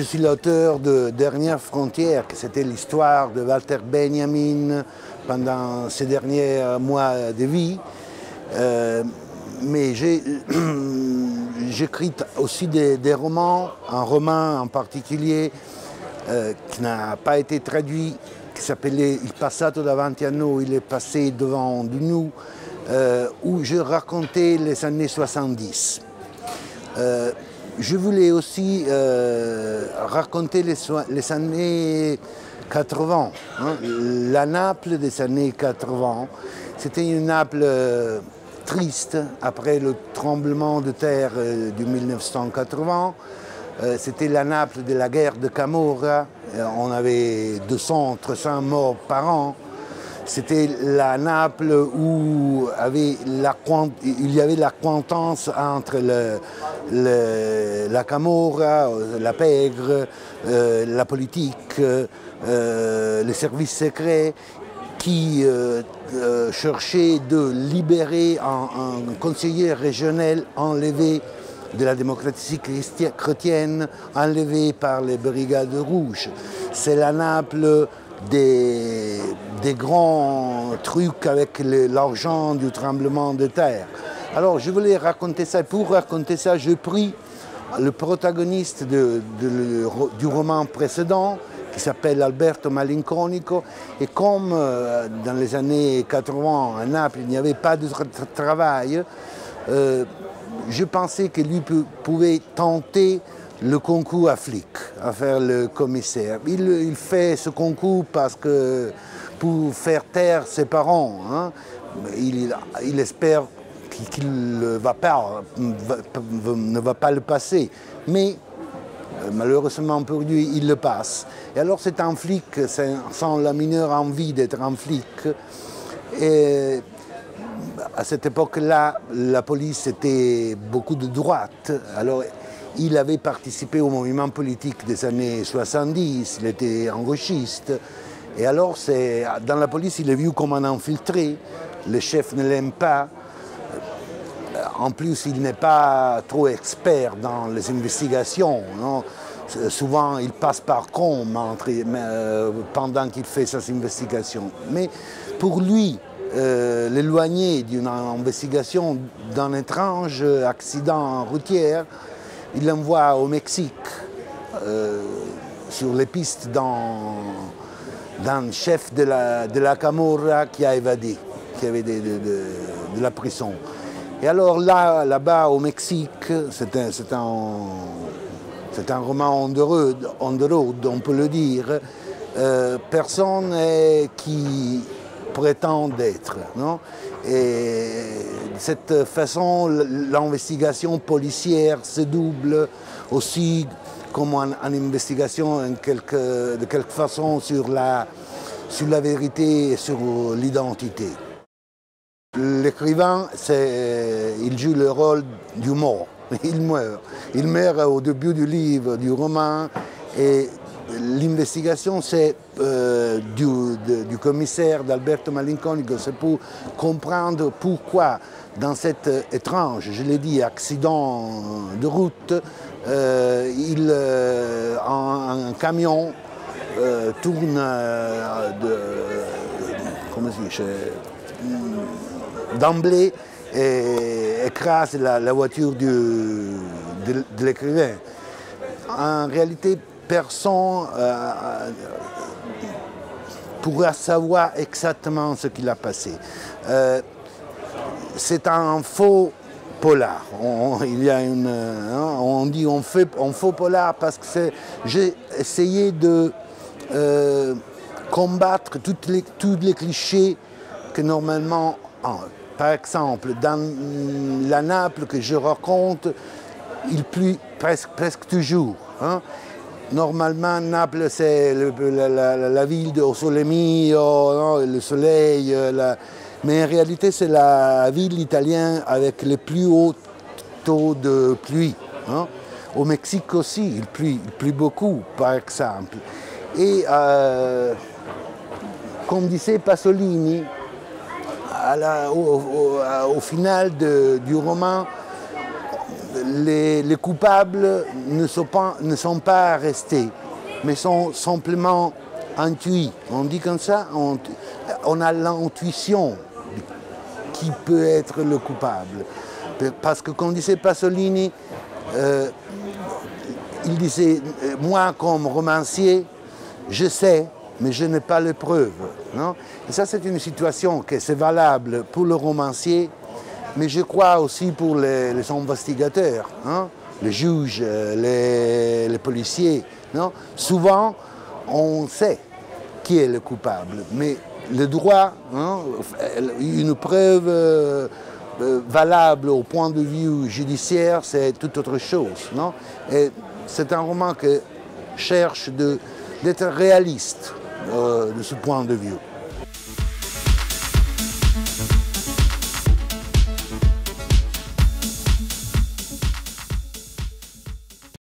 suis l'auteur de Dernière frontière, que c'était l'histoire de Walter Benjamin pendant ses derniers mois de vie. Mais j'écris aussi des romans, un roman en particulier qui n'a pas été traduit, qui s'appelait Il passato davanti a noi, il est passé devant nous, où je racontais les années 70. Je voulais aussi raconter les années 80, hein, la Naples des années 80. C'était une Naples triste après le tremblement de terre de 1980. C'était la Naples de la guerre de Camorra. On avait 200-300 morts par an. C'était la Naples où il y avait la contence entre la Camorra, la pègre, la politique, les services secrets qui cherchaient de libérer un conseiller régional enlevé de la démocratie chrétienne, enlevé par les brigades rouges. C'est la Naples des grands trucs avec l'argent du tremblement de terre. Alors je voulais raconter ça. Pour raconter ça, j'ai pris le protagoniste du roman précédent, qui s'appelle Alberto Malinconico. Et comme dans les années 80 à Naples, il n'y avait pas de travail, je pensais que lui pouvait tenter le concours à flic, à faire le commissaire. Il fait ce concours parce que pour faire taire ses parents, hein, il espère qu'il ne va pas le passer. Mais malheureusement pour lui, il le passe. Et alors c'est un flic, sans la mineure envie d'être un flic. Et à cette époque-là, la police était beaucoup de droite. Alors, il avait participé au mouvement politique des années 70, il était un gauchiste. Et alors, dans la police, il est vu comme un infiltré. Le chef ne l'aime pas. En plus, il n'est pas trop expert dans les investigations, non? Souvent, il passe par com pendant qu'il fait ses investigations. Mais pour lui, l'éloigner d'une investigation d'un étrange accident routier, il l'envoie au Mexique, sur les pistes d'un chef de la Camorra qui a évadé, qui avait de la prison. Et alors là-bas au Mexique, c'est un roman on the road, on peut le dire, personne qui prétend d'être. Non? Et de cette façon, l'investigation policière se double aussi comme une investigation de quelque façon sur la vérité et sur l'identité. L'écrivain, il joue le rôle du mort. Il meurt. Il meurt au début du livre, du roman, et l'investigation, c'est du commissaire d'Alberto Malinconico, c'est pour comprendre pourquoi, dans cet étrange, je l'ai dit, accident de route, un camion tourne d'emblée et écrase la voiture de l'écrivain. En réalité, personne pourra savoir exactement ce qu'il a passé. C'est un faux polar. On dit un faux polar parce que j'ai essayé de combattre tous les clichés que normalement, par exemple, dans la Naples que je raconte, il pleut presque toujours. Hein. Normalement, Naples, c'est la ville au sole mio, le soleil, mais en réalité, c'est la ville italienne avec le plus haut taux de pluie. Hein. Au Mexique aussi, il pleut beaucoup, par exemple. Et comme disait Pasolini, au final du roman, les coupables ne sont pas arrestés, mais sont simplement intuits. On dit comme ça, on a l'intuition qui peut être le coupable. Parce que comme disait Pasolini, il disait, moi comme romancier, je sais, mais je n'ai pas les preuves. Non? Et ça, c'est une situation qui est valable pour le romancier, mais je crois aussi pour les investigateurs, hein? Les juges, les policiers. Non? Souvent, on sait qui est le coupable, mais le droit, hein, une preuve valable au point de vue judiciaire, c'est tout autre chose. Non? Et c'est un roman qui cherche d'être réaliste de ce point de vue.